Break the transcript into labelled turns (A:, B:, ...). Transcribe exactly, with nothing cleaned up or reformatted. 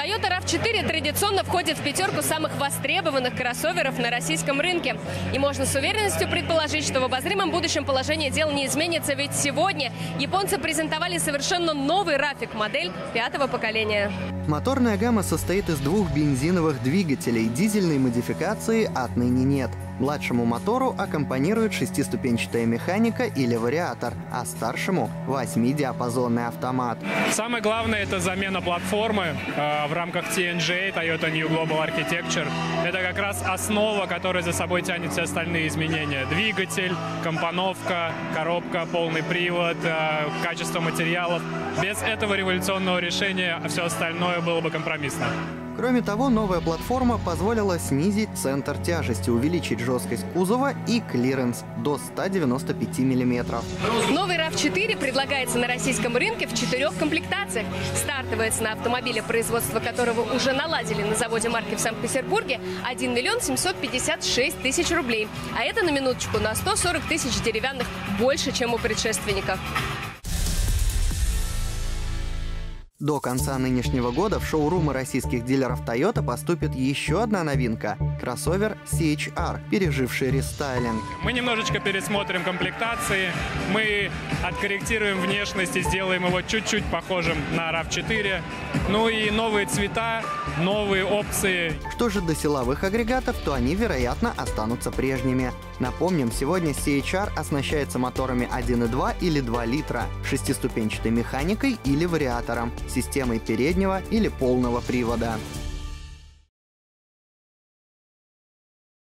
A: Toyota рав четыре традиционно входит в пятерку самых востребованных кроссоверов на российском рынке. И можно с уверенностью предположить, что в обозримом будущем положение дел не изменится, ведь сегодня японцы презентовали совершенно новый рафик-модель пятого поколения.
B: Моторная гамма состоит из двух бензиновых двигателей, дизельной модификации отныне нет. Младшему мотору аккомпанирует шестиступенчатая механика или вариатор, а старшему – восьмидиапазонный автомат.
C: Самое главное – это замена платформы э, в рамках ти эн джи эй, Toyota New Global Architecture. Это как раз основа, которая за собой тянет все остальные изменения. Двигатель, компоновка, коробка, полный привод, э, качество материалов. Без этого революционного решения все остальное было бы компромиссно.
B: Кроме того, новая платформа позволила снизить центр тяжести, увеличить жесткость кузова и клиренс до ста девяноста пяти миллиметров.
A: Новый рав четыре предлагается на российском рынке в четырех комплектациях. Стартовая цена автомобиля, производство которого уже наладили на заводе марки в Санкт-Петербурге, один миллион семьсот пятьдесят шесть тысяч рублей. А это на минуточку на сто сорок тысяч деревянных, больше, чем у предшественников.
B: До конца нынешнего года в шоурумы российских дилеров Toyota поступит еще одна новинка – кроссовер си эйч ар, переживший рестайлинг.
C: Мы немножечко пересмотрим комплектации, мы откорректируем внешность и сделаем его чуть-чуть похожим на рав четыре. Ну и новые цвета, новые опции.
B: Что же до силовых агрегатов, то они, вероятно, останутся прежними. Напомним, сегодня си эйч ар оснащается моторами один и два или два литра, шестиступенчатой механикой или вариатором, системой переднего или полного привода.